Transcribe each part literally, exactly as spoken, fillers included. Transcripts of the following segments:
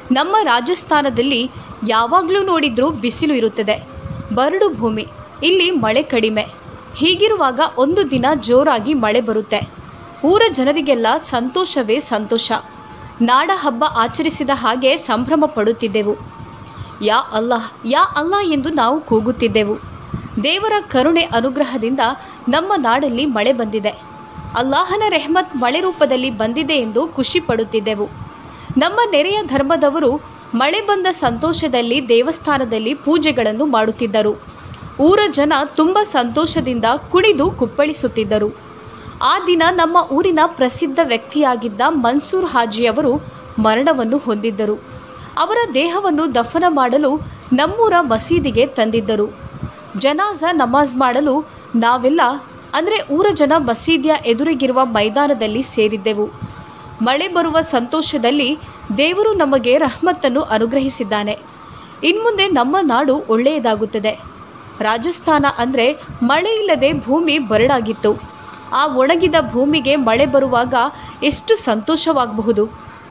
ನಮ್ಮ ರಾಜಸ್ಥಾನದಲ್ಲಿ ಯಾವಾಗಲೂ ನೋಡಿದ್ರೂ ಬಿಸಿಲು ಇರುತ್ತದೆ, ಬರಡು ಭೂಮಿ, ಇಲ್ಲಿ ಮಳೆ ಕಡಿಮೆ. ಹೀಗಿರುವಾಗ ಒಂದು ದಿನ ಜೋರಾಗಿ ಮಳೆ ಬರುತ್ತೆ. ಊರ ಜನರಿಗೆಲ್ಲ ಸಂತೋಷವೇ ಸಂತೋಷ. ನಾಡ ಹಬ್ಬ ಆಚರಿಸಿದ ಹಾಗೆ ಸಂಭ್ರಮ ಪಡುತ್ತಿದ್ದೆವು. ಯಾ ಅಲ್ಲಾಹ್ ಯಾ ಅಲ್ಲಾಹ್ ಎಂದು ನಾವು ಕೂಗುತ್ತಿದ್ದೆವು. ದೇವರ ಕರುಣೆ ಅನುಗ್ರಹದಿಂದ ನಮ್ಮ ನಾಡಲ್ಲಿ ಮಳೆ ಬಂದಿದೆ, ಅಲ್ಲಾಹನ ರೆಹಮತ್ ಮಳೆ ರೂಪದಲ್ಲಿ ಬಂದಿದೆ ಎಂದು ಖುಷಿ ಪಡುತ್ತಿದ್ದೆವು. ನಮ್ಮ ನೆರೆಯ ಧರ್ಮದವರು ಮಳೆ ಬಂದ ಸಂತೋಷದಲ್ಲಿ ದೇವಸ್ಥಾನದಲ್ಲಿ ಪೂಜೆಗಳನ್ನು ಮಾಡುತ್ತಿದ್ದರು. ಊರ ಜನ ತುಂಬ ಸಂತೋಷದಿಂದ ಕುಣಿದು ಕುಪ್ಪಳಿಸುತ್ತಿದ್ದರು. ಆ ದಿನ ನಮ್ಮ ಊರಿನ ಪ್ರಸಿದ್ಧ ವ್ಯಕ್ತಿಯಾಗಿದ್ದ ಮನ್ಸೂರ್ ಹಾಜಿಯವರು ಮರಣವನ್ನು ಹೊಂದಿದ್ದರು. ಅವರ ದೇಹವನ್ನು ದಫನ ಮಾಡಲು ನಮ್ಮೂರ ಮಸೀದಿಗೆ ತಂದಿದ್ದರು. ಜನಾಜ ನಮಾಜ್ ಮಾಡಲು ನಾವೆಲ್ಲ ಅಂದರೆ ಊರ ಜನ ಮಸೀದಿಯ ಎದುರಿಗಿರುವ ಮೈದಾನದಲ್ಲಿ ಸೇರಿದ್ದೆವು. ಮಳೆ ಬರುವ ಸಂತೋಷದಲ್ಲಿ ದೇವರು ನಮಗೆ ರಹಮತ್ತನ್ನು ಅನುಗ್ರಹಿಸಿದ್ದಾನೆ. ಇನ್ಮುಂದೆ ನಮ್ಮ ನಾಡು ಒಳ್ಳೆಯದಾಗುತ್ತದೆ. ರಾಜಸ್ಥಾನ ಅಂದರೆ ಮಳೆ ಇಲ್ಲದೆ ಭೂಮಿ ಬರಡಾಗಿತ್ತು. ಆ ಒಣಗಿದ ಭೂಮಿಗೆ ಮಳೆ ಬರುವಾಗ ಎಷ್ಟು ಸಂತೋಷವಾಗಬಹುದು.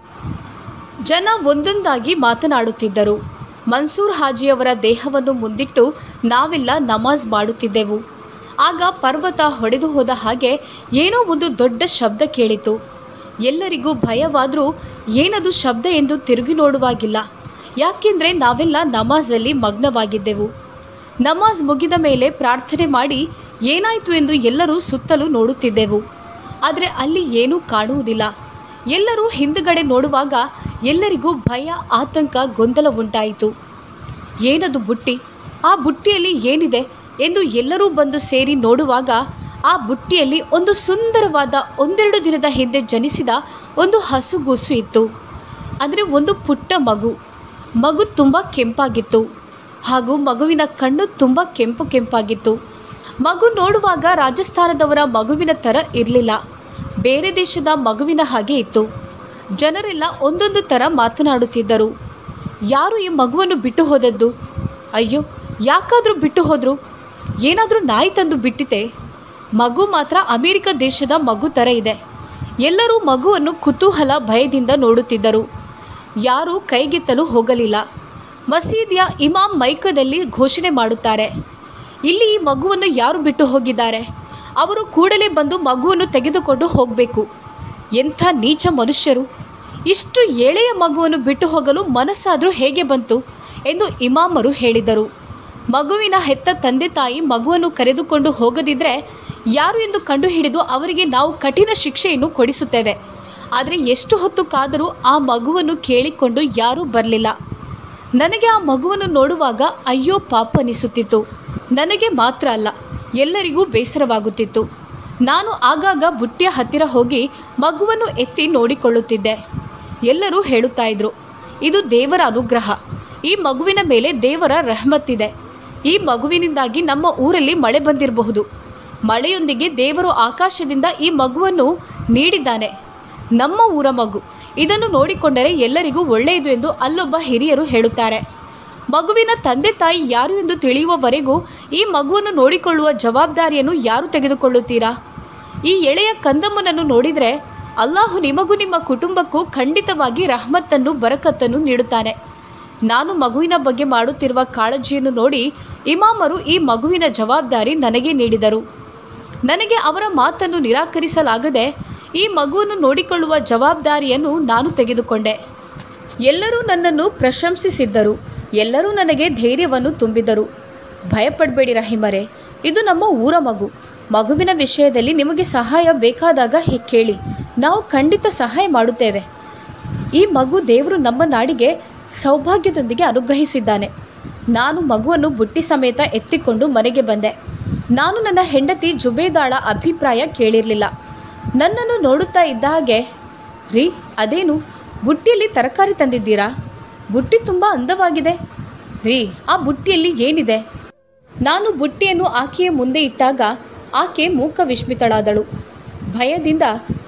ಜನ ಒಂದೊಂದಾಗಿ ಮಾತನಾಡುತ್ತಿದ್ದರು. ಮನ್ಸೂರ್ ಹಾಜಿಯವರ ದೇಹವನ್ನು ಮುಂದಿಟ್ಟು ನಾವೆಲ್ಲ ನಮಾಜ್ ಮಾಡುತ್ತಿದ್ದೆವು. ಆಗ ಪರ್ವತ ಹೊಡೆದು ಹೋದ ಹಾಗೆ ಏನೋ ಒಂದು ದೊಡ್ಡ ಶಬ್ದ ಕೇಳಿತು. ಎಲ್ಲರಿಗೂ ಭಯವಾದರೂ ಏನದು ಶಬ್ದ ಎಂದು ತಿರುಗಿ ನೋಡುವಾಗಿಲ್ಲ. ಯಾಕೆಂದರೆ ನಾವೆಲ್ಲ ನಮಾಜಲ್ಲಿ ಮಗ್ನವಾಗಿದ್ದೆವು. ನಮಾಜ್ ಮುಗಿದ ಮೇಲೆ ಪ್ರಾರ್ಥನೆ ಮಾಡಿ ಏನಾಯಿತು ಎಂದು ಎಲ್ಲರೂ ಸುತ್ತಲೂ ನೋಡುತ್ತಿದ್ದೆವು. ಆದರೆ ಅಲ್ಲಿ ಏನೂ ಕಾಣುವುದಿಲ್ಲ. ಎಲ್ಲರೂ ಹಿಂದುಗಡೆ ನೋಡುವಾಗ ಎಲ್ಲರಿಗೂ ಭಯ, ಆತಂಕ, ಗೊಂದಲ ಉಂಟಾಯಿತು. ಏನದು ಬುಟ್ಟಿ? ಆ ಬುಟ್ಟಿಯಲ್ಲಿ ಏನಿದೆ ಎಂದು ಎಲ್ಲರೂ ಬಂದು ಸೇರಿ ನೋಡುವಾಗ ಆ ಬುಟ್ಟಿಯಲ್ಲಿ ಒಂದು ಸುಂದರವಾದ ಒಂದೆರಡು ದಿನದ ಹಿಂದೆ ಜನಿಸಿದ ಒಂದು ಹಸುಗೂಸು ಇತ್ತು. ಅಂದರೆ ಒಂದು ಪುಟ್ಟ ಮಗು. ಮಗು ತುಂಬ ಕೆಂಪಾಗಿತ್ತು ಹಾಗೂ ಮಗುವಿನ ಕಣ್ಣು ತುಂಬ ಕೆಂಪು ಕೆಂಪಾಗಿತ್ತು. ಮಗು ನೋಡುವಾಗ ರಾಜಸ್ಥಾನದವರ ಮಗುವಿನ ಥರ ಇರಲಿಲ್ಲ, ಬೇರೆ ದೇಶದ ಮಗುವಿನ ಹಾಗೆ ಇತ್ತು. ಜನರೆಲ್ಲ ಒಂದೊಂದು ಥರ ಮಾತನಾಡುತ್ತಿದ್ದರು. ಯಾರು ಈ ಮಗುವನ್ನು ಬಿಟ್ಟು ಹೋದದ್ದು? ಅಯ್ಯೋ, ಯಾಕಾದರೂ ಬಿಟ್ಟು ಹೋದರು? ಏನಾದರೂ ನಾಯಿ ತಂದು ಬಿಟ್ಟಿತೆ? ಮಗು ಮಾತ್ರ ಅಮೇರಿಕ ದೇಶದ ಮಗು ಥರ ಇದೆ. ಎಲ್ಲರೂ ಮಗುವನ್ನು ಕುತೂಹಲ ಭಯದಿಂದ ನೋಡುತ್ತಿದ್ದರು. ಯಾರೂ ಕೈಗೆತ್ತಲು ಹೋಗಲಿಲ್ಲ. ಮಸೀದಿಯ ಇಮಾಮ್ ಮೈಕದಲ್ಲಿ ಘೋಷಣೆ ಮಾಡುತ್ತಾರೆ, ಇಲ್ಲಿ ಈ ಮಗುವನ್ನು ಯಾರು ಬಿಟ್ಟು ಹೋಗಿದ್ದಾರೆ? ಅವರು ಕೂಡಲೇ ಬಂದು ಮಗುವನ್ನು ತೆಗೆದುಕೊಂಡು ಹೋಗಬೇಕು. ಎಂಥ ನೀಚ ಮನುಷ್ಯರು! ಇಷ್ಟು ಎಳೆಯ ಮಗುವನ್ನು ಬಿಟ್ಟು ಹೋಗಲು ಮನಸ್ಸಾದರೂ ಹೇಗೆ ಬಂತು ಎಂದು ಇಮಾಮರು ಹೇಳಿದರು. ಮಗುವಿನ ಹೆತ್ತ ತಂದೆ ತಾಯಿ ಮಗುವನ್ನು ಕರೆದುಕೊಂಡು ಹೋಗದಿದ್ದರೆ ಯಾರು ಎಂದು ಕಂಡುಹಿಡಿದು ಅವರಿಗೆ ನಾವು ಕಠಿಣ ಶಿಕ್ಷೆಯನ್ನು ಕೊಡಿಸುತ್ತೇವೆ. ಆದರೆ ಎಷ್ಟು ಹೊತ್ತು ಕಾದರೂ ಆ ಮಗುವನ್ನು ಕೇಳಿಕೊಂಡು ಯಾರೂ ಬರಲಿಲ್ಲ. ನನಗೆ ಆ ಮಗುವನ್ನು ನೋಡುವಾಗ ಅಯ್ಯೋ ಪಾಪ ಅನಿಸುತ್ತಿತ್ತು. ನನಗೆ ಮಾತ್ರ ಅಲ್ಲ, ಎಲ್ಲರಿಗೂ ಬೇಸರವಾಗುತ್ತಿತ್ತು. ನಾನು ಆಗಾಗ ಬುಟ್ಟಿಯ ಹತ್ತಿರ ಹೋಗಿ ಮಗುವನ್ನು ಎತ್ತಿ ನೋಡಿಕೊಳ್ಳುತ್ತಿದ್ದೆ. ಎಲ್ಲರೂ ಹೇಳುತ್ತಾ ಇದ್ರು, ಇದು ದೇವರ ಅನುಗ್ರಹ, ಈ ಮಗುವಿನ ಮೇಲೆ ದೇವರ ರಹಮತ್ತಿದೆ. ಈ ಮಗುವಿನಿಂದಾಗಿ ನಮ್ಮ ಊರಲ್ಲಿ ಮಳೆ ಬಂದಿರಬಹುದು. ಮಳೆಯೊಂದಿಗೆ ದೇವರು ಆಕಾಶದಿಂದ ಈ ಮಗುವನ್ನು ನೀಡಿದ್ದಾನೆ. ನಮ್ಮ ಊರ ಮಗು, ಇದನ್ನು ನೋಡಿಕೊಂಡರೆ ಎಲ್ಲರಿಗೂ ಒಳ್ಳೆಯದು ಎಂದು ಅಲ್ಲೊಬ್ಬ ಹಿರಿಯರು ಹೇಳುತ್ತಾರೆ. ಮಗುವಿನ ತಂದೆ ತಾಯಿ ಯಾರು ಎಂದು ತಿಳಿಯುವವರೆಗೂ ಈ ಮಗುವನ್ನು ನೋಡಿಕೊಳ್ಳುವ ಜವಾಬ್ದಾರಿಯನ್ನು ಯಾರು ತೆಗೆದುಕೊಳ್ಳುತ್ತೀರಾ? ಈ ಎಳೆಯ ಕಂದಮ್ಮನನ್ನು ನೋಡಿದರೆ ಅಲ್ಲಾಹು ನಿಮಗೂ ನಿಮ್ಮ ಕುಟುಂಬಕ್ಕೂ ಖಂಡಿತವಾಗಿ ರಹಮತ್ತನ್ನು, ಬರಕತ್ತನ್ನು ನೀಡುತ್ತಾನೆ. ನಾನು ಮಗುವಿನ ಬಗ್ಗೆ ಮಾಡುತ್ತಿರುವ ಕಾಳಜಿಯನ್ನು ನೋಡಿ ಇಮಾಮರು ಈ ಮಗುವಿನ ಜವಾಬ್ದಾರಿ ನನಗೆ ನೀಡಿದರು. ನನಗೆ ಅವರ ಮಾತನ್ನು ನಿರಾಕರಿಸಲಾಗದೆ ಈ ಮಗುವನ್ನು ನೋಡಿಕೊಳ್ಳುವ ಜವಾಬ್ದಾರಿಯನ್ನು ನಾನು ತೆಗೆದುಕೊಂಡೆ. ಎಲ್ಲರೂ ನನ್ನನ್ನು ಪ್ರಶಂಸಿಸಿದ್ದರು. ಎಲ್ಲರೂ ನನಗೆ ಧೈರ್ಯವನ್ನು ತುಂಬಿದರು. ಭಯಪಡಬೇಡಿ ರಹೀಮರೇ, ಇದು ನಮ್ಮ ಊರ ಮಗು. ಮಗುವಿನ ವಿಷಯದಲ್ಲಿ ನಿಮಗೆ ಸಹಾಯ ಬೇಕಾದಾಗ ಕೇಳಿ, ನಾವು ಖಂಡಿತ ಸಹಾಯ ಮಾಡುತ್ತೇವೆ. ಈ ಮಗು ದೇವರು ನಮ್ಮ ನಾಡಿಗೆ ಸೌಭಾಗ್ಯದೊಂದಿಗೆ ಅನುಗ್ರಹಿಸಿದ್ದಾನೆ. ನಾನು ಮಗುವನ್ನು ಬುಟ್ಟಿ ಸಮೇತ ಎತ್ತಿಕೊಂಡು ಮನೆಗೆ ಬಂದೆ. ನಾನು ನನ್ನ ಹೆಂಡತಿ ಜುಬೇದಾಳ ಅಭಿಪ್ರಾಯ ಕೇಳಿರಲಿಲ್ಲ. ನನ್ನನ್ನು ನೋಡುತ್ತಾ ಇದ್ದ ಹಾಗೆ, ರೀ ಅದೇನು ಬುಟ್ಟಿಯಲ್ಲಿ ತರಕಾರಿ ತಂದಿದ್ದೀರಾ? ಬುಟ್ಟಿ ತುಂಬ ಅಂದವಾಗಿದೆ. ರೀ ಆ ಬುಟ್ಟಿಯಲ್ಲಿ ಏನಿದೆ? ನಾನು ಬುಟ್ಟಿಯನ್ನು ಆಕೆಯ ಮುಂದೆ ಇಟ್ಟಾಗ ಆಕೆ ಮೂಕ ವಿಸ್ಮಿತಳಾದಳು. ಭಯದಿಂದ,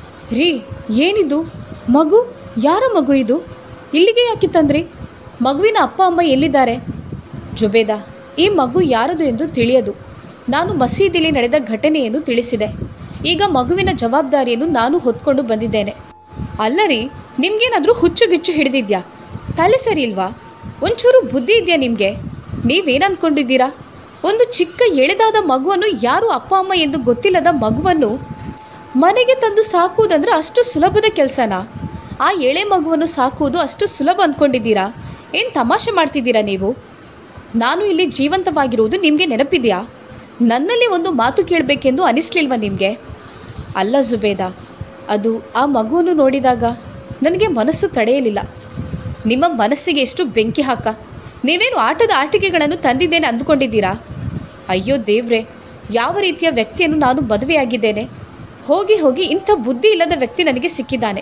ರೀ ಏನಿದು? ಮಗು? ಯಾರ ಮಗು ಇದು? ಇಲ್ಲಿಗೆ ಯಾಕೆ ತಂದ್ರಿ? ಮಗುವಿನ ಅಪ್ಪ ಅಮ್ಮ ಎಲ್ಲಿದ್ದಾರೆ? ಜುಬೇದಾ, ಈ ಮಗು ಯಾರದು ಎಂದು ತಿಳಿಯದು. ನಾನು ಮಸೀದಿಲಿ ನಡೆದ ಘಟನೆಯನ್ನು ತಿಳಿಸಿದೆ. ಈಗ ಮಗುವಿನ ಜವಾಬ್ದಾರಿಯನ್ನು ನಾನು ಹೊತ್ಕೊಂಡು ಬಂದಿದ್ದೇನೆ. ಅಲ್ಲರಿ, ನಿಮಗೇನಾದರೂ ಹುಚ್ಚುಗಿಚ್ಚು ಹಿಡಿದಿದ್ಯಾ? ತಲೆ ಸರಿ ಇಲ್ವಾ? ಒಂಚೂರು ಬುದ್ಧಿ ಇದೆಯಾ ನಿಮಗೆ? ನೀವೇನು ಅಂದ್ಕೊಂಡಿದ್ದೀರಾ? ಒಂದು ಚಿಕ್ಕ ಎಳೆದಾದ ಮಗುವನ್ನು, ಯಾರು ಅಪ್ಪ ಅಮ್ಮ ಎಂದು ಗೊತ್ತಿಲ್ಲದ ಮಗುವನ್ನು ಮನೆಗೆ ತಂದು ಸಾಕುವುದಂದ್ರೆ ಅಷ್ಟು ಸುಲಭದ ಕೆಲಸನಾ? ಆ ಎಳೆ ಮಗುವನ್ನು ಸಾಕುವುದು ಅಷ್ಟು ಸುಲಭ ಅಂದ್ಕೊಂಡಿದ್ದೀರಾ? ಏನು ತಮಾಷೆ ಮಾಡ್ತಿದ್ದೀರಾ ನೀವು? ನಾನು ಇಲ್ಲಿ ಜೀವಂತವಾಗಿರುವುದು ನಿಮಗೆ ನೆನಪಿದೆಯಾ? ನನ್ನಲ್ಲಿ ಒಂದು ಮಾತು ಕೇಳಬೇಕೆಂದು ಅನಿಸ್ಲಿಲ್ವ ನಿಮಗೆ? ಅಲ್ಲ ಜುಬೇದಾ, ಅದು ಆ ಮಗುವನ್ನು ನೋಡಿದಾಗ ನನಗೆ ಮನಸ್ಸು ತಡೆಯಲಿಲ್ಲ. ನಿಮ್ಮ ಮನಸ್ಸಿಗೆ ಎಷ್ಟು ಬೆಂಕಿ ಹಾಕ! ನೀವೇನು ಆಟದ ಆಟಿಕೆಗಳನ್ನು ತಂದಿದ್ದೇನೆ ಅಂದುಕೊಂಡಿದ್ದೀರಾ? ಅಯ್ಯೋ ದೇವ್ರೆ, ಯಾವ ರೀತಿಯ ವ್ಯಕ್ತಿಯನ್ನು ನಾನು ಮದುವೆಯಾಗಿದ್ದೇನೆ? ಹೋಗಿ ಹೋಗಿ ಇಂಥ ಬುದ್ಧಿ ಇಲ್ಲದ ವ್ಯಕ್ತಿ ನನಗೆ ಸಿಕ್ಕಿದ್ದಾನೆ.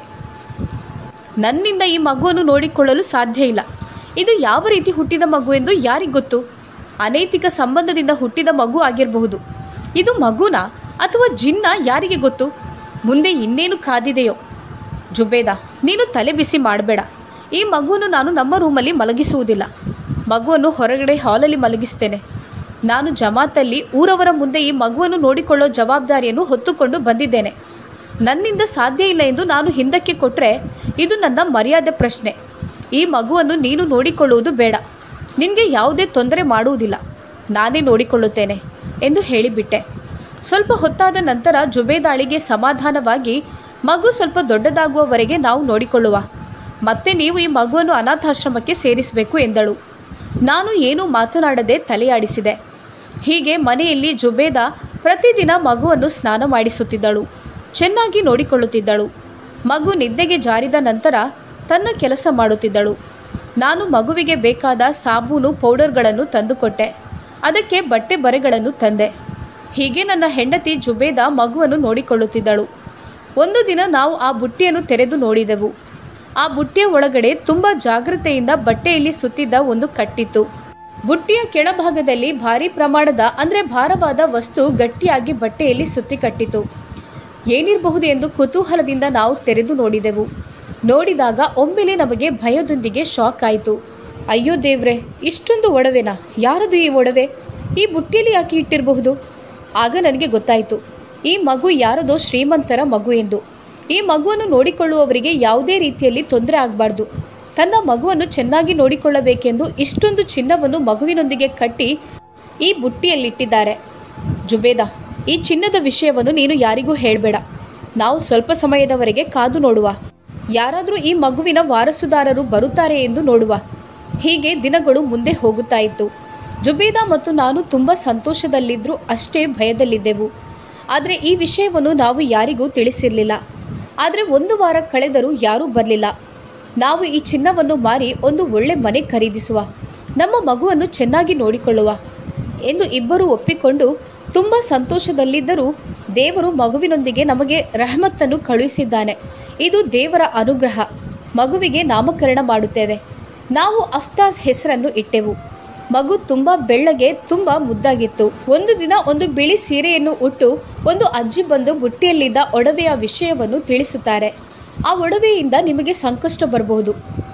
ನನ್ನಿಂದ ಈ ಮಗುವನ್ನು ನೋಡಿಕೊಳ್ಳಲು ಸಾಧ್ಯ ಇಲ್ಲ. ಇದು ಯಾವ ರೀತಿ ಹುಟ್ಟಿದ ಮಗು ಎಂದು ಯಾರಿಗೆ ಗೊತ್ತು? ಅನೈತಿಕ ಸಂಬಂಧದಿಂದ ಹುಟ್ಟಿದ ಮಗು ಆಗಿರಬಹುದು. ಇದು ಮಗುನಾ ಅಥವಾ ಜಿನ್ನ, ಯಾರಿಗೆ ಗೊತ್ತು? ಮುಂದೆ ಇನ್ನೇನು ಕಾದಿದೆಯೋ? ಜುಬೇದಾ, ನೀನು ತಲೆ ಬಿಸಿ ಮಾಡಬೇಡ. ಈ ಮಗುವನ್ನು ನಾನು ನಮ್ಮ ರೂಮಲ್ಲಿ ಮಲಗಿಸುವುದಿಲ್ಲ. ಮಗುವನ್ನು ಹೊರಗಡೆ ಹಾಲಲ್ಲಿ ಮಲಗಿಸ್ತೇನೆ. ನಾನು ಜಮಾತಲ್ಲಿ ಊರವರ ಮುಂದೆ ಈ ಮಗುವನ್ನು ನೋಡಿಕೊಳ್ಳೋ ಜವಾಬ್ದಾರಿಯನ್ನು ಹೊತ್ತುಕೊಂಡು ಬಂದಿದ್ದೇನೆ. ನನ್ನಿಂದ ಸಾಧ್ಯ ಇಲ್ಲ ಎಂದು ನಾನು ಹಿಂದಕ್ಕೆ ಕೊಟ್ಟರೆ ಇದು ನನ್ನ ಮರ್ಯಾದೆ ಪ್ರಶ್ನೆ. ಈ ಮಗುವನ್ನು ನೀನು ನೋಡಿಕೊಳ್ಳುವುದು ಬೇಡ. ನಿನಗೆ ಯಾವುದೇ ತೊಂದರೆ ಮಾಡುವುದಿಲ್ಲ, ನಾನೇ ನೋಡಿಕೊಳ್ಳುತ್ತೇನೆ ಎಂದು ಹೇಳಿಬಿಟ್ಟೆ. ಸ್ವಲ್ಪ ಹೊತ್ತಾದ ನಂತರ ಜುಬೇದಾಳಿಗೆ ಸಮಾಧಾನವಾಗಿ, ಮಗು ಸ್ವಲ್ಪ ದೊಡ್ಡದಾಗುವವರೆಗೆ ನಾವು ನೋಡಿಕೊಳ್ಳುವ, ಮತ್ತೆ ನೀವು ಈ ಮಗುವನ್ನು ಅನಾಥಾಶ್ರಮಕ್ಕೆ ಸೇರಿಸಬೇಕು ಎಂದಳು. ನಾನು ಏನೂ ಮಾತನಾಡದೆ ತಲೆಯಾಡಿಸಿದೆ. ಹೀಗೆ ಮನೆಯಲ್ಲಿ ಜುಬೇದಾ ಪ್ರತಿದಿನ ಮಗುವನ್ನು ಸ್ನಾನ ಮಾಡಿಸುತ್ತಿದ್ದಳು, ಚೆನ್ನಾಗಿ ನೋಡಿಕೊಳ್ಳುತ್ತಿದ್ದಳು. ಮಗು ನಿದ್ದೆಗೆ ಜಾರಿದ ನಂತರ ತನ್ನ ಕೆಲಸ ಮಾಡುತ್ತಿದ್ದಳು. ನಾನು ಮಗುವಿಗೆ ಬೇಕಾದ ಸಾಬೂನು ಪೌಡರ್ಗಳನ್ನು ತಂದುಕೊಟ್ಟೆ. ಅದಕ್ಕೆ ಬಟ್ಟೆ ಬರೆಗಳನ್ನು ತಂದೆ. ಹೀಗೆ ನನ್ನ ಹೆಂಡತಿ ಜುಬೇದಾ ಮಗುವನ್ನು ನೋಡಿಕೊಳ್ಳುತ್ತಿದ್ದಳು. ಒಂದು ದಿನ ನಾವು ಆ ಬುಟ್ಟಿಯನ್ನು ತೆರೆದು ನೋಡಿದೆವು. ಆ ಬುಟ್ಟಿಯ ಒಳಗಡೆ ತುಂಬ ಜಾಗ್ರತೆಯಿಂದ ಬಟ್ಟೆಯಲ್ಲಿ ಸುತ್ತಿದ್ದ ಒಂದು ಕಟ್ಟಿತ್ತು. ಬುಟ್ಟಿಯ ಕೆಳಭಾಗದಲ್ಲಿ ಭಾರೀ ಪ್ರಮಾಣದ ಅಂದರೆ ಭಾರವಾದ ವಸ್ತು ಗಟ್ಟಿಯಾಗಿ ಬಟ್ಟೆಯಲ್ಲಿ ಸುತ್ತಿ ಕಟ್ಟಿತು. ಏನಿರಬಹುದು ಎಂದು ಕುತೂಹಲದಿಂದ ನಾವು ತೆರೆದು ನೋಡಿದೆವು. ನೋಡಿದಾಗ ಒಮ್ಮೆಲೆ ನಮಗೆ ಭಯದೊಂದಿಗೆ ಶಾಕ್ ಆಯಿತು. ಅಯ್ಯೋ ದೇವ್ರೆ, ಇಷ್ಟೊಂದು ಒಡವೆನಾ? ಯಾರದು ಈ ಒಡವೆ? ಈ ಬುಟ್ಟಿಯಲ್ಲಿ ಯಾಕೆ ಇಟ್ಟಿರಬಹುದು? ಆಗ ನನಗೆ ಗೊತ್ತಾಯಿತು, ಈ ಮಗು ಯಾರದೋ ಶ್ರೀಮಂತರ ಮಗು ಎಂದು. ಈ ಮಗುವನ್ನು ನೋಡಿಕೊಳ್ಳುವವರಿಗೆ ಯಾವುದೇ ರೀತಿಯಲ್ಲಿ ತೊಂದರೆ ಆಗಬಾರ್ದು. ತನ್ನ ಮಗುವನ್ನು ಚೆನ್ನಾಗಿ ನೋಡಿಕೊಳ್ಳಬೇಕೆಂದು ಇಷ್ಟೊಂದು ಚಿನ್ನವನ್ನು ಮಗುವಿನೊಂದಿಗೆ ಕಟ್ಟಿ ಈ ಬುಟ್ಟಿಯಲ್ಲಿಟ್ಟಿದ್ದಾರೆ. ಜುಬೇದಾ, ಈ ಚಿನ್ನದ ವಿಷಯವನ್ನು ನೀನು ಯಾರಿಗೂ ಹೇಳಬೇಡ. ನಾವು ಸ್ವಲ್ಪ ಸಮಯದವರೆಗೆ ಕಾದು ನೋಡುವ. ಯಾರಾದರೂ ಈ ಮಗುವಿನ ವಾರಸುದಾರರು ಬರುತ್ತಾರೆ ಎಂದು ನೋಡುವ. ಹೀಗೆ ದಿನಗಳು ಮುಂದೆ ಹೋಗುತ್ತಾ ಇತ್ತು. ಜುಬೇದಾ ಮತ್ತು ನಾನು ತುಂಬ ಸಂತೋಷದಲ್ಲಿದ್ದರೂ ಅಷ್ಟೇ ಭಯದಲ್ಲಿದ್ದೆವು. ಆದರೆ ಈ ವಿಷಯವನ್ನು ನಾವು ಯಾರಿಗೂ ತಿಳಿಸಿರಲಿಲ್ಲ. ಆದರೆ ಒಂದು ವಾರ ಕಳೆದರೂ ಯಾರೂ ಬರಲಿಲ್ಲ. ನಾವು ಈ ಚಿನ್ನವನ್ನು ಮಾರಿ ಒಂದು ಒಳ್ಳೆ ಮನೆ ಖರೀದಿಸುವ, ನಮ್ಮ ಮಗುವನ್ನು ಚೆನ್ನಾಗಿ ನೋಡಿಕೊಳ್ಳುವ ಎಂದು ಇಬ್ಬರೂ ಒಪ್ಪಿಕೊಂಡು ತುಂಬ ಸಂತೋಷದಲ್ಲಿದ್ದರೂ ದೇವರು ಮಗುವಿನೊಂದಿಗೆ ನಮಗೆ ರಹಮತ್ತನ್ನು ಕಳುಹಿಸಿದ್ದಾನೆ. ಇದು ದೇವರ ಅನುಗ್ರಹ. ಮಗುವಿಗೆ ನಾಮಕರಣ ಮಾಡುತ್ತೇವೆ. ನಾವು ಅಫ್ತಾಜ್ ಹೆಸರನ್ನು ಇಟ್ಟೆವು. ಮಗು ತುಂಬ ಬೆಳ್ಳಗೆ ತುಂಬ ಮುದ್ದಾಗಿತ್ತು. ಒಂದು ದಿನ ಒಂದು ಬಿಳಿ ಸೀರೆಯನ್ನು ಉಟ್ಟು ಒಂದು ಅಜ್ಜಿ ಬಂದು ಬುಟ್ಟಿಯಲ್ಲಿದ್ದ ಒಡವೆಯ ವಿಷಯವನ್ನು ತಿಳಿಸುತ್ತಾರೆ. ಆ ಒಡವೆಯಿಂದ ನಿಮಗೆ ಸಂಕಷ್ಟ ಬರಬಹುದು.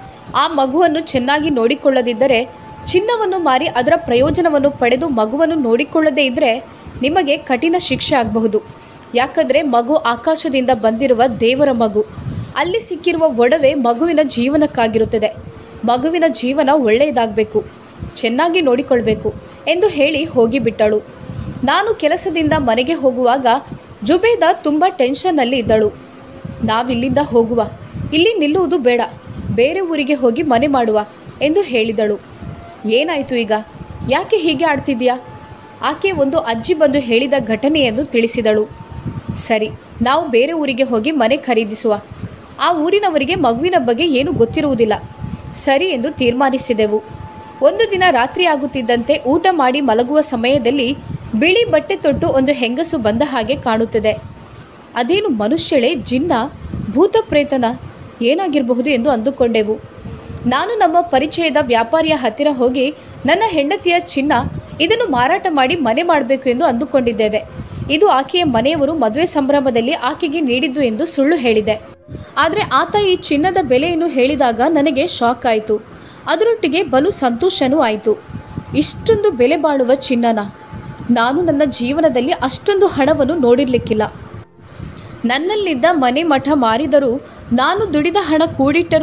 ಆ ಮಗುವನ್ನು ಚೆನ್ನಾಗಿ ನೋಡಿಕೊಳ್ಳದಿದ್ದರೆ, ಚಿನ್ನವನ್ನು ಮಾರಿ ಅದರ ಪ್ರಯೋಜನವನ್ನು ಪಡೆದು ಮಗುವನ್ನು ನೋಡಿಕೊಳ್ಳದೇ ಇದ್ದರೆ ನಿಮಗೆ ಕಠಿಣ ಶಿಕ್ಷೆ ಆಗಬಹುದು. ಯಾಕಂದರೆ ಮಗು ಆಕಾಶದಿಂದ ಬಂದಿರುವ ದೇವರ ಮಗು. ಅಲ್ಲಿ ಸಿಕ್ಕಿರುವ ಒಡವೆ ಮಗುವಿನ ಜೀವನಕ್ಕಾಗಿರುತ್ತದೆ. ಮಗುವಿನ ಜೀವನ ಒಳ್ಳೆಯದಾಗಬೇಕು, ಚೆನ್ನಾಗಿ ನೋಡಿಕೊಳ್ಬೇಕು ಎಂದು ಹೇಳಿ ಹೋಗಿಬಿಟ್ಟಳು. ನಾನು ಕೆಲಸದಿಂದ ಮನೆಗೆ ಹೋಗುವಾಗ ಜುಬೇದಾ ತುಂಬ ಟೆನ್ಷನ್ನಲ್ಲಿ ಇದ್ದಳು. ನಾವಿಲ್ಲಿಂದ ಹೋಗುವ, ಇಲ್ಲಿ ನಿಲ್ಲುವುದು ಬೇಡ, ಬೇರೆ ಊರಿಗೆ ಹೋಗಿ ಮನೆ ಮಾಡುವ ಎಂದು ಹೇಳಿದಳು. ಏನಾಯಿತು ಈಗ? ಯಾಕೆ ಹೀಗೆ ಆಡ್ತಿದ್ಯಾ? ಆಕೆ ಒಂದು ಅಜ್ಜಿ ಬಂದು ಹೇಳಿದ ಘಟನೆಯನ್ನು ತಿಳಿಸಿದಳು. ಸರಿ, ನಾವು ಬೇರೆ ಊರಿಗೆ ಹೋಗಿ ಮನೆ ಖರೀದಿಸುವ. ಆ ಊರಿನವರಿಗೆ ಮಗುವಿನ ಬಗ್ಗೆ ಏನೂ ಗೊತ್ತಿರುವುದಿಲ್ಲ. ಸರಿ ಎಂದು ತೀರ್ಮಾನಿಸಿದೆವು. ಒಂದು ದಿನ ರಾತ್ರಿ ಆಗುತ್ತಿದ್ದಂತೆ ಊಟ ಮಾಡಿ ಮಲಗುವ ಸಮಯದಲ್ಲಿ ಬಿಳಿ ಬಟ್ಟೆ ತೊಟ್ಟು ಒಂದು ಹೆಂಗಸು ಬಂದ ಹಾಗೆ ಕಾಣುತ್ತದೆ. ಅದೇನು ಮನುಷ್ಯಳೇ, ಜಿನ್ನ, ಭೂತ ಪ್ರೇತನ, ಏನಾಗಿರಬಹುದು ಎಂದು ಅಂದುಕೊಂಡೆವು. ನಾನು ನಮ್ಮ ಪರಿಚಯದ ವ್ಯಾಪಾರಿಯ ಹತ್ತಿರ ಹೋಗಿ, ನನ್ನ ಹೆಂಡತಿಯ ಚಿನ್ನ, ಇದನ್ನು ಮಾರಾಟ ಮಾಡಿ ಮನೆ ಮಾಡಬೇಕು ಎಂದು ಅಂದುಕೊಂಡಿದ್ದೇವೆ. ಇದು ಆಕೆಯ ಮನೆಯವರು ಮದುವೆ ಸಂಭ್ರಮದಲ್ಲಿ ಆಕೆಗೆ ನೀಡಿದ್ದು ಎಂದು ಸುಳ್ಳು ಹೇಳಿದೆ. ಆದರೆ ಆತ ಈ ಚಿನ್ನದ ಬೆಲೆಯನ್ನು ಹೇಳಿದಾಗ ನನಗೆ ಶಾಕ್ ಆಯಿತು. ಅದರೊಟ್ಟಿಗೆ ಬಲು ಸಂತೋಷನೂ ಆಯಿತು. ಇಷ್ಟೊಂದು ಬೆಲೆ ಬಾಳುವ ಚಿನ್ನನ ನಾನು ನನ್ನ ಜೀವನದಲ್ಲಿ ಅಷ್ಟೊಂದು ಹಣವನ್ನು ನೋಡಿರಲಿಕ್ಕಿಲ್ಲ. ನನ್ನಲ್ಲಿದ್ದ ಮನೆ ಮಠ ಮಾರಿದರೂ, ನಾನು ದುಡಿದ ಹಣ ಕೂಡಿಟ್ಟರೂ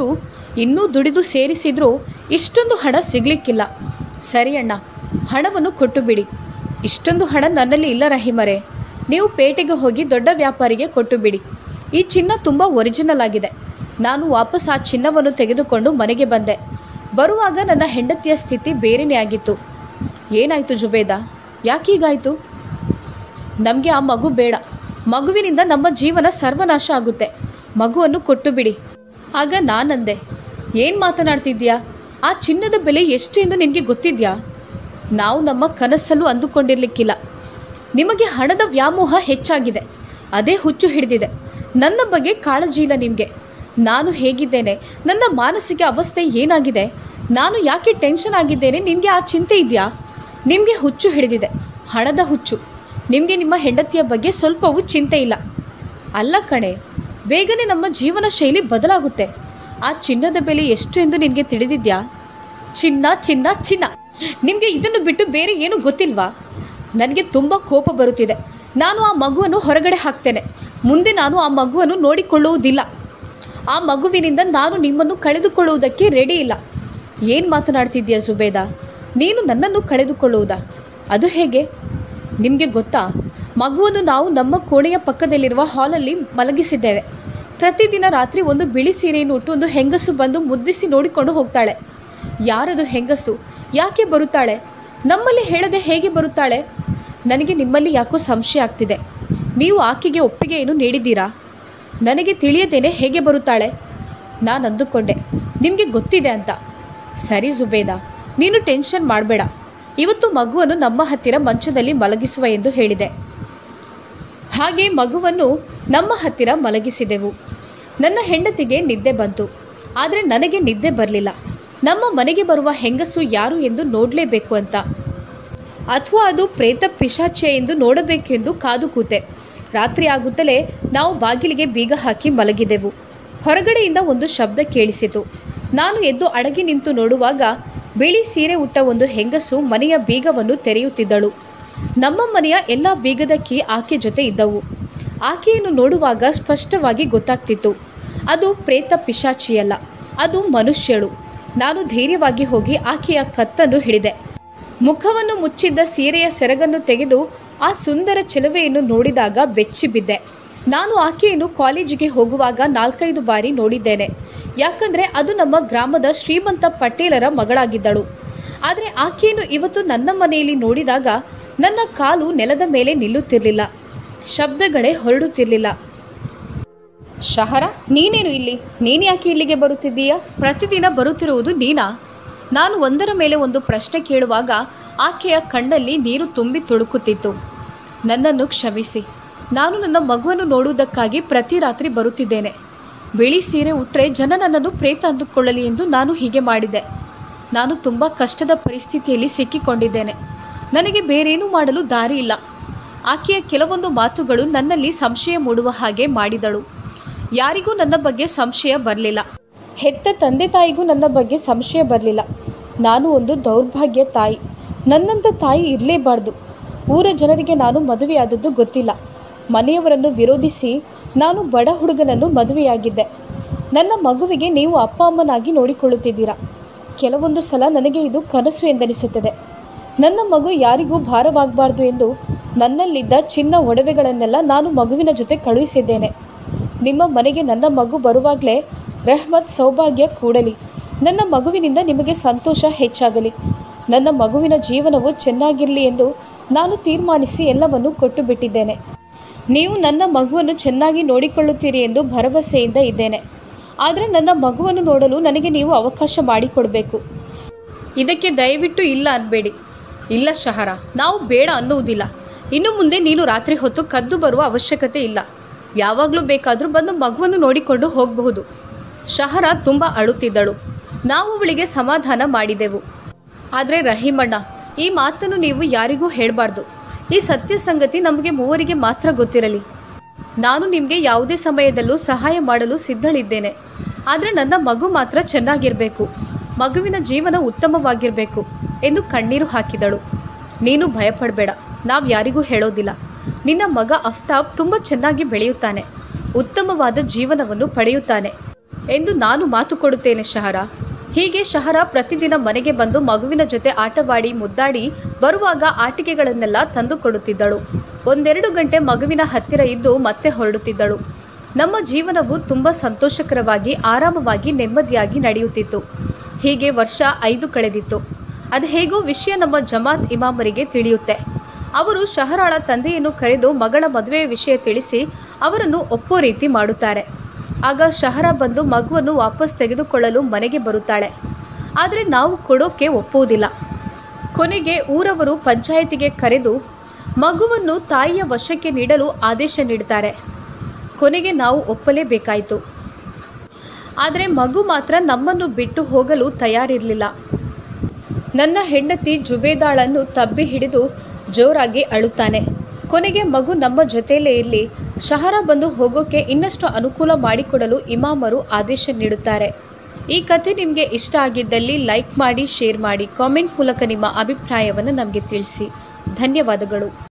ಇನ್ನೂ ದುಡಿದು ಸೇರಿಸಿದ್ರೂ ಇಷ್ಟೊಂದು ಹಣ ಸಿಗಲಿಕ್ಕಿಲ್ಲ. ಸರಿ ಅಣ್ಣ, ಹಣವನ್ನು ಕೊಟ್ಟು ಬಿಡಿ. ಇಷ್ಟೊಂದು ಹಣ ನನ್ನಲ್ಲಿ ಇಲ್ಲ ರಹೀಮರೇ. ನೀವು ಪೇಟೆಗೆ ಹೋಗಿ ದೊಡ್ಡ ವ್ಯಾಪಾರಿಗೆ ಕೊಟ್ಟು ಬಿಡಿ. ಈ ಚಿನ್ನ ತುಂಬ ಒರಿಜಿನಲ್ ಆಗಿದೆ. ನಾನು ವಾಪಸ್ ಆ ಚಿನ್ನವನ್ನು ತೆಗೆದುಕೊಂಡು ಮನೆಗೆ ಬಂದೆ. ಬರುವಾಗ ನನ್ನ ಹೆಂಡತಿಯ ಸ್ಥಿತಿ ಬೇರೆಯೇ ಆಗಿತ್ತು. ಏನಾಯಿತು ಜುಬೇದಾ, ಯಾಕೀಗಾಯಿತು? ನಮಗೆ ಆ ಮಗು ಬೇಡ. ಮಗುವಿನಿಂದ ನಮ್ಮ ಜೀವನ ಸರ್ವನಾಶ ಆಗುತ್ತೆ. ಮಗುವನ್ನು ಕೊಟ್ಟು ಬಿಡಿ. ಆಗ ನಾನಂದೆ, ಏನು ಮಾತನಾಡ್ತಿದ್ಯಾ? ಆ ಚಿನ್ನದ ಬೆಲೆ ಎಷ್ಟು ಎಂದು ನಿನಗೆ ಗೊತ್ತಿದೆಯಾ? ನಾವು ನಮ್ಮ ಕನಸಲ್ಲೂ ಅಂದುಕೊಂಡಿರಲಿಕ್ಕಿಲ್ಲ. ನಿಮಗೆ ಹಣದ ವ್ಯಾಮೋಹ ಹೆಚ್ಚಾಗಿದೆ, ಅದೇ ಹುಚ್ಚು ಹಿಡಿದಿದೆ. ನನ್ನ ಬಗ್ಗೆ ಕಾಳಜಿ ಇಲ್ಲ ನಿಮಗೆ. ನಾನು ಹೇಗಿದ್ದೇನೆ, ನನ್ನ ಮಾನಸಿಕ ಅವಸ್ಥೆ ಏನಾಗಿದೆ, ನಾನು ಯಾಕೆ ಟೆನ್ಷನ್ ಆಗಿದ್ದೇನೆ, ನಿಮಗೆ ಆ ಚಿಂತೆ ಇದೆಯಾ? ನಿಮಗೆ ಹುಚ್ಚು ಹಿಡಿದಿದೆ, ಹಣದ ಹುಚ್ಚು. ನಿಮಗೆ ನಿಮ್ಮ ಹೆಂಡತಿಯ ಬಗ್ಗೆ ಸ್ವಲ್ಪವೂ ಚಿಂತೆ ಇಲ್ಲ. ಅಲ್ಲ ಕಣೆ, ಬೇಗನೆ ನಮ್ಮ ಜೀವನ ಶೈಲಿ ಬದಲಾಗುತ್ತೆ. ಆ ಚಿನ್ನದ ಬೆಲೆ ಎಷ್ಟು ಎಂದು ನಿನಗೆ ತಿಳಿದಿದ್ಯಾ? ಚಿನ್ನ ಚಿನ್ನ ಚಿನ್ನ. ನಿಮಗೆ ಇದನ್ನು ಬಿಟ್ಟು ಬೇರೆ ಏನೂ ಗೊತ್ತಿಲ್ವಾ? ನನಗೆ ತುಂಬ ಕೋಪ ಬರುತ್ತಿದೆ. ನಾನು ಆ ಮಗುವನ್ನು ಹೊರಗಡೆ ಹಾಕ್ತೇನೆ. ಮುಂದೆ ನಾನು ಆ ಮಗುವನ್ನು ನೋಡಿಕೊಳ್ಳುವುದಿಲ್ಲ. ಆ ಮಗುವಿನಿಂದ ನಾನು ನಿಮ್ಮನ್ನು ಕಳೆದುಕೊಳ್ಳುವುದಕ್ಕೆ ರೆಡಿ ಇಲ್ಲ. ಏನು ಮಾತನಾಡ್ತಿದ್ದೀಯಾ ಜುಬೇದಾ? ನೀನು ನನ್ನನ್ನು ಕಳೆದುಕೊಳ್ಳುವುದಾ? ಅದು ಹೇಗೆ? ನಿಮಗೆ ಗೊತ್ತಾ, ಮಗುವನ್ನು ನಾವು ನಮ್ಮ ಕೋಣೆಯ ಪಕ್ಕದಲ್ಲಿರುವ ಹಾಲಲ್ಲಿ ಮಲಗಿಸಿದ್ದೇವೆ. ಪ್ರತಿದಿನ ರಾತ್ರಿ ಒಂದು ಬಿಳಿ ಸೀರೆಯನ್ನು ಉಟ್ಟು ಒಂದು ಹೆಂಗಸು ಬಂದು ಮುದ್ದಿಸಿ ನೋಡಿಕೊಂಡು ಹೋಗ್ತಾಳೆ. ಯಾರದು ಹೆಂಗಸು? ಯಾಕೆ ಬರುತ್ತಾಳೆ? ನಮ್ಮಲ್ಲಿ ಹೇಳದೆ ಹೇಗೆ ಬರುತ್ತಾಳೆ? ನನಗೆ ನಿಮ್ಮಲ್ಲಿ ಯಾಕೋ ಸಂಶಯ ಆಗ್ತಿದೆ. ನೀವು ಆಕೆಗೆ ಒಪ್ಪಿಗೆಯನ್ನು ನೀಡಿದ್ದೀರಾ? ನನಗೆ ತಿಳಿಯದೇನೆ ಹೇಗೆ ಬರುತ್ತಾಳೆ? ನಾನು ಅಂದುಕೊಂಡೆ ನಿಮಗೆ ಗೊತ್ತಿದೆ ಅಂತ. ಸರಿ ಜುಬೇದಾ, ನೀನು ಟೆನ್ಷನ್ ಮಾಡಬೇಡ. ಇವತ್ತು ಮಗುವನ್ನು ನಮ್ಮ ಹತ್ತಿರ ಮಂಚದಲ್ಲಿ ಮಲಗಿಸುವ ಎಂದು ಹೇಳಿದೆ. ಹಾಗೆ ಮಗುವನ್ನು ನಮ್ಮ ಹತ್ತಿರ ಮಲಗಿಸಿದೆವು. ನನ್ನ ಹೆಂಡತಿಗೆ ನಿದ್ದೆ ಬಂತು, ಆದರೆ ನನಗೆ ನಿದ್ದೆ ಬರಲಿಲ್ಲ. ನಮ್ಮ ಮನೆಗೆ ಬರುವ ಹೆಂಗಸು ಯಾರು ಎಂದು ನೋಡಲೇಬೇಕು ಅಂತ, ಅಥವಾ ಅದು ಪ್ರೇತ ಪಿಶಾಚೆ ಎಂದು ನೋಡಬೇಕೆಂದು ಕಾದು ಕೂತೆ. ರಾತ್ರಿ ಆಗುತ್ತಲೇ ನಾವು ಬಾಗಿಲಿಗೆ ಬೀಗ ಹಾಕಿ ಮಲಗಿದೆವು. ಹೊರಗಡೆಯಿಂದ ಒಂದು ಶಬ್ದ ಕೇಳಿಸಿತು. ನಾನು ಎದ್ದು ಅಡಗಿ ನಿಂತು ನೋಡುವಾಗ ಬಿಳಿ ಸೀರೆ ಉಟ್ಟ ಒಂದು ಹೆಂಗಸು ಮನೆಯ ಬೀಗವನ್ನು ತೆರೆಯುತ್ತಿದ್ದಳು. ನಮ್ಮ ಮನೆಯ ಎಲ್ಲ ಬೀಗದ ಕೀ ಆಕೆ ಜೊತೆ ಇದ್ದವು. ಆಕೆಯನ್ನು ನೋಡುವಾಗ ಸ್ಪಷ್ಟವಾಗಿ ಗೊತ್ತಾಗ್ತಿತ್ತು, ಅದು ಪ್ರೇತ ಪಿಶಾಚಿಯಲ್ಲ, ಅದು ಮನುಷ್ಯಳು. ನಾನು ಧೈರ್ಯವಾಗಿ ಹೋಗಿ ಆಕೆಯ ಕತ್ತನ್ನು ಹಿಡಿದೆ. ಮುಖವನ್ನು ಮುಚ್ಚಿದ್ದ ಸೀರೆಯ ಸೆರಗನ್ನು ತೆಗೆದು ಆ ಸುಂದರ ಚೆಲುವೆಯನ್ನು ನೋಡಿದಾಗ ಬೆಚ್ಚಿ ಬಿದ್ದೆ. ನಾನು ಆಕೆಯನ್ನು ಕಾಲೇಜಿಗೆ ಹೋಗುವಾಗ ನಾಲ್ಕೈದು ಬಾರಿ ನೋಡಿದ್ದೇನೆ. ಯಾಕಂದರೆ ಅದು ನಮ್ಮ ಗ್ರಾಮದ ಶ್ರೀಮಂತ ಪಟೇಲರ ಮಗಳಾಗಿದ್ದಳು. ಆದರೆ ಆಕೆಯನ್ನು ಇವತ್ತು ನನ್ನ ಮನೆಯಲ್ಲಿ ನೋಡಿದಾಗ ನನ್ನ ಕಾಲು ನೆಲದ ಮೇಲೆ ನಿಲ್ಲುತ್ತಿರಲಿಲ್ಲ, ಶಬ್ದಗಳೇ ಹೊರಡುತ್ತಿರಲಿಲ್ಲ. ಶಹರ, ನೀನೇನು ಇಲ್ಲಿ? ನೀನು ಯಾಕೆ ಇಲ್ಲಿಗೆ ಬರುತ್ತಿದ್ದೀಯಾ? ಪ್ರತಿದಿನ ಬರುತ್ತಿರುವುದು ನೀನಾ? ನಾನು ಒಂದರ ಮೇಲೆ ಒಂದು ಪ್ರಶ್ನೆ ಕೇಳುವಾಗ ಆಕೆಯ ಕಣ್ಣಲ್ಲಿ ನೀರು ತುಂಬಿ ತುಳುಕುತ್ತಿತ್ತು. ನನ್ನನ್ನು ಕ್ಷಮಿಸಿ. ನಾನು ನನ್ನ ಮಗುವನ್ನು ನೋಡುವುದಕ್ಕಾಗಿ ಪ್ರತಿ ರಾತ್ರಿ ಬರುತ್ತಿದ್ದೇನೆ. ಬಿಳಿ ಸೀರೆ ಉಟ್ಟರೆ ಜನ ನನ್ನನ್ನು ಪ್ರೇತ ಅಂದುಕೊಳ್ಳಲಿ ಎಂದು ನಾನು ಹೀಗೆ ಮಾಡಿದೆ. ನಾನು ತುಂಬ ಕಷ್ಟದ ಪರಿಸ್ಥಿತಿಯಲ್ಲಿ ಸಿಕ್ಕಿಕೊಂಡಿದ್ದೇನೆ. ನನಗೆ ಬೇರೇನೂ ಮಾಡಲು ದಾರಿ ಇಲ್ಲ. ಆಕೆಯ ಕೆಲವೊಂದು ಮಾತುಗಳು ನನ್ನಲ್ಲಿ ಸಂಶಯ ಮೂಡುವ ಹಾಗೆ ಮಾಡಿದಳು. ಯಾರಿಗೂ ನನ್ನ ಬಗ್ಗೆ ಸಂಶಯ ಬರಲಿಲ್ಲ. ಹೆತ್ತ ತಂದೆ ತಾಯಿಗೂ ನನ್ನ ಬಗ್ಗೆ ಸಂಶಯ ಬರಲಿಲ್ಲ. ನಾನು ಒಂದು ದೌರ್ಭಾಗ್ಯ ತಾಯಿ. ನನ್ನಂಥ ತಾಯಿ ಇರಲೇಬಾರ್ದು. ಊರ ಜನರಿಗೆ ನಾನು ಮದುವೆಯಾದದ್ದು ಗೊತ್ತಿಲ್ಲ. ಮನೆಯವರನ್ನು ವಿರೋಧಿಸಿ ನಾನು ಬಡ ಹುಡುಗನನ್ನು ಮದುವೆಯಾಗಿದ್ದೆ. ನನ್ನ ಮಗುವಿಗೆ ನೀವು ಅಪ್ಪ ಅಮ್ಮನಾಗಿ ನೋಡಿಕೊಳ್ಳುತ್ತಿದ್ದೀರಾ. ಕೆಲವೊಂದು ಸಲ ನನಗೆ ಇದು ಕನಸು ಎಂದೆನಿಸುತ್ತದೆ. ನನ್ನ ಮಗು ಯಾರಿಗೂ ಭಾರವಾಗಬಾರ್ದು ಎಂದು ನನ್ನಲ್ಲಿದ್ದ ಚಿನ್ನ ಒಡವೆಗಳನ್ನೆಲ್ಲ ನಾನು ಮಗುವಿನ ಜೊತೆ ಕಳುಹಿಸಿದ್ದೇನೆ. ನಿಮ್ಮ ಮನೆಗೆ ನನ್ನ ಮಗು ಬರುವಾಗಲೇ ರೆಹ್ಮತ್ ಸೌಭಾಗ್ಯ ಕೂಡಲಿ. ನನ್ನ ಮಗುವಿನಿಂದ ನಿಮಗೆ ಸಂತೋಷ ಹೆಚ್ಚಾಗಲಿ. ನನ್ನ ಮಗುವಿನ ಜೀವನವು ಚೆನ್ನಾಗಿರಲಿ ಎಂದು ನಾನು ತೀರ್ಮಾನಿಸಿ ಎಲ್ಲವನ್ನು ಕೊಟ್ಟು ಬಿಟ್ಟಿದ್ದೇನೆ. ನೀವು ನನ್ನ ಮಗುವನ್ನು ಚೆನ್ನಾಗಿ ನೋಡಿಕೊಳ್ಳುತ್ತೀರಿ ಎಂದು ಭರವಸೆಯಿಂದ ಇದ್ದೇನೆ. ಆದರೆ ನನ್ನ ಮಗುವನ್ನು ನೋಡಲು ನನಗೆ ನೀವು ಅವಕಾಶ ಮಾಡಿಕೊಡಬೇಕು. ಇದಕ್ಕೆ ದಯವಿಟ್ಟು ಇಲ್ಲ ಅನ್ನಬೇಡಿ. ಇಲ್ಲ ಶಹರ, ನಾವು ಬೇಡ ಅನ್ನುವುದಿಲ್ಲ. ಇನ್ನು ಮುಂದೆ ನೀನು ರಾತ್ರಿ ಹೊತ್ತು ಕದ್ದು ಬರುವ ಅವಶ್ಯಕತೆ ಇಲ್ಲ. ಯಾವಾಗಲೂ ಬೇಕಾದರೂ ಬಂದು ಮಗುವನ್ನು ನೋಡಿಕೊಂಡು ಹೋಗಬಹುದು. ಶಹರ ತುಂಬ ಅಳುತ್ತಿದ್ದಳು. ನಾವು ಅವಳಿಗೆ ಸಮಾಧಾನ ಮಾಡಿದೆವು. ಆದರೆ ರಹೀಮಣ್ಣ, ಈ ಮಾತನ್ನು ನೀವು ಯಾರಿಗೂ ಹೇಳಬಾರ್ದು. ಈ ಸತ್ಯ ಸಂಗತಿ ನಮಗೆ ಮೂವರಿಗೆ ಮಾತ್ರ ಗೊತ್ತಿರಲಿ. ನಾನು ನಿಮಗೆ ಯಾವುದೇ ಸಮಯದಲ್ಲೂ ಸಹಾಯ ಮಾಡಲು ಸಿದ್ಧಳಿದ್ದೇನೆ. ಆದರೆ ನನ್ನ ಮಗು ಮಾತ್ರ ಚೆನ್ನಾಗಿರಬೇಕು, ಮಗುವಿನ ಜೀವನ ಉತ್ತಮವಾಗಿರಬೇಕು ಎಂದು ಕಣ್ಣೀರು ಹಾಕಿದಳು. ನೀನು ಭಯಪಡಬೇಡ, ನಾವು ಯಾರಿಗೂ ಹೇಳೋದಿಲ್ಲ. ನಿನ್ನ ಮಗ ಅಫ್ತಾಬ್ ತುಂಬ ಚೆನ್ನಾಗಿ ಬೆಳೆಯುತ್ತಾನೆ, ಉತ್ತಮವಾದ ಜೀವನವನ್ನು ಪಡೆಯುತ್ತಾನೆ. ಎಂದು ನಾನು ಮಾತು ಕೊಡುತ್ತೇನೆ ಶಹರ. ಹೀಗೆ ಶಹರ ಪ್ರತಿದಿನ ಮನೆಗೆ ಬಂದು ಮಗುವಿನ ಜೊತೆ ಆಟವಾಡಿ ಮುದ್ದಾಡಿ ಬರುವಾಗ ಆಟಿಕೆಗಳನ್ನೆಲ್ಲ ತಂದು ಕೊಡುತ್ತಿದ್ದಳು. ಒಂದೆರಡು ಗಂಟೆ ಮಗುವಿನ ಹತ್ತಿರ ಇದ್ದು ಮತ್ತೆ ಹೊರಡುತ್ತಿದ್ದಳು. ನಮ್ಮ ಜೀವನವು ತುಂಬ ಸಂತೋಷಕರವಾಗಿ ಆರಾಮವಾಗಿ ನೆಮ್ಮದಿಯಾಗಿ ನಡೆಯುತ್ತಿತ್ತು. ಹೀಗೆ ವರ್ಷ ಐದು ಕಳೆದಿತ್ತು. ಅದು ಹೇಗೋ ವಿಷಯ ನಮ್ಮ ಜಮಾತ್ ಇಮಾಮರಿಗೆ ತಿಳಿಯುತ್ತೆ. ಅವರು ಶಹರಾಳ ತಂದೆಯನ್ನು ಕರೆದು ಮಗಳ ಮದುವೆಯ ವಿಷಯ ತಿಳಿಸಿ ಅವರನ್ನು ಒಪ್ಪೋ ರೀತಿ ಮಾಡುತ್ತಾರೆ. ಆಗ ಶಹರ ಬಂದು ಮಗುವನ್ನು ವಾಪಸ್ ತೆಗೆದುಕೊಳ್ಳಲು ಮನೆಗೆ ಬರುತ್ತಾಳೆ. ಆದರೆ ನಾವು ಕೊಡೋಕ್ಕೆ ಒಪ್ಪುವುದಿಲ್ಲ. ಕೊನೆಗೆ ಊರವರು ಪಂಚಾಯಿತಿಗೆ ಕರೆದು ಮಗುವನ್ನು ತಾಯಿಯ ವಶಕ್ಕೆ ನೀಡಲು ಆದೇಶ ನೀಡುತ್ತಾರೆ. ಕೊನೆಗೆ ನಾವು ಒಪ್ಪಲೇಬೇಕಾಯಿತು. ಆದರೆ ಮಗು ಮಾತ್ರ ನಮ್ಮನ್ನು ಬಿಟ್ಟು ಹೋಗಲು ತಯಾರಿರಲಿಲ್ಲ. ನನ್ನ ಹೆಂಡತಿ ಜುಬೇದಾಳನ್ನು ತಬ್ಬಿ ಹಿಡಿದು ಜೋರಾಗಿ ಅಳುತ್ತಾನೆ. ಕೊನೆಗೆ ಮಗು ನಮ್ಮ ಜೊತೆಯಲ್ಲೇ ಇರಲಿ, ಶಹರ ಬಂದು ಹೋಗೋಕ್ಕೆ ಇನ್ನಷ್ಟು ಅನುಕೂಲ ಮಾಡಿಕೊಡಲು ಇಮಾಮರು ಆದೇಶ ನೀಡುತ್ತಾರೆ. ಈ ಕಥೆ ನಿಮಗೆ ಇಷ್ಟ ಆಗಿದ್ದಲ್ಲಿ ಲೈಕ್ ಮಾಡಿ, ಶೇರ್ ಮಾಡಿ, ಕಾಮೆಂಟ್ ಮೂಲಕ ನಿಮ್ಮ ಅಭಿಪ್ರಾಯವನ್ನು ನಮಗೆ ತಿಳಿಸಿ. ಧನ್ಯವಾದಗಳು.